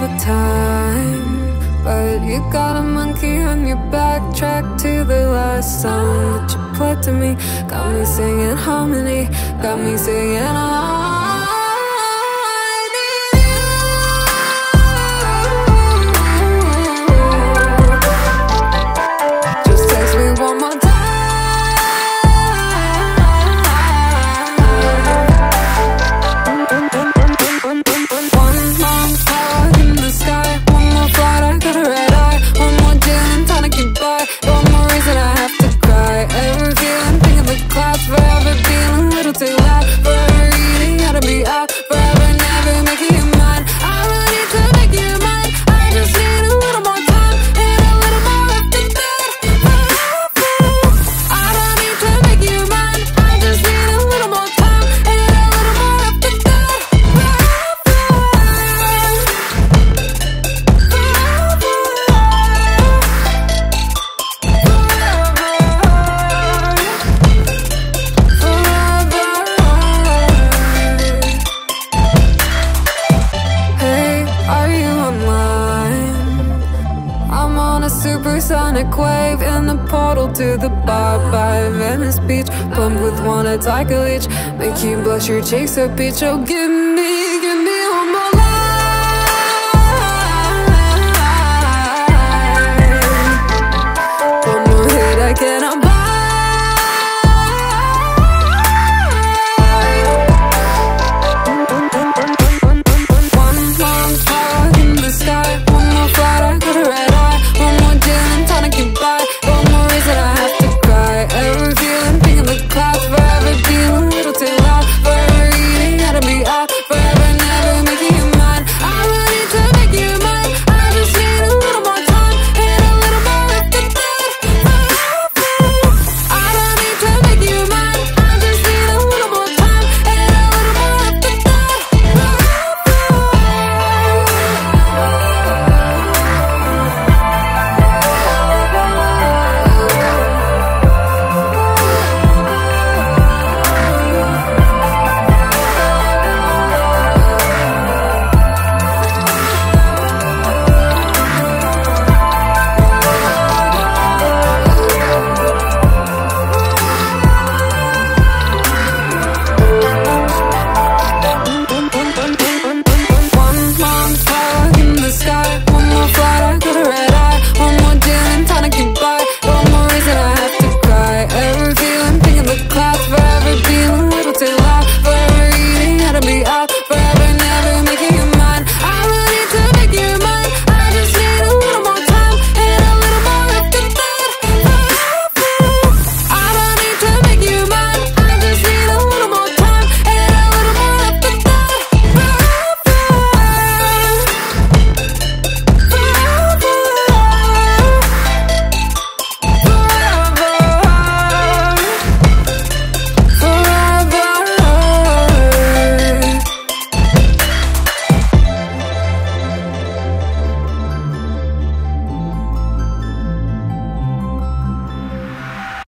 the time, but you got a monkey on your back. Track to the last song that you played to me. Got me singing harmony, got me singing just text me one more time. Forever being a little too loud, forever reading how to be out, forever never making you mine. I don't need to make you mine, I just need a little more time and a little more of the bed. I don't need to make you mine, I just need a little more time and a little more of the bed. Supersonic wave in the portal to the bar by Venice Beach. Pumped with one, it's like a leech, make you blush your cheeks so peach. Oh, give me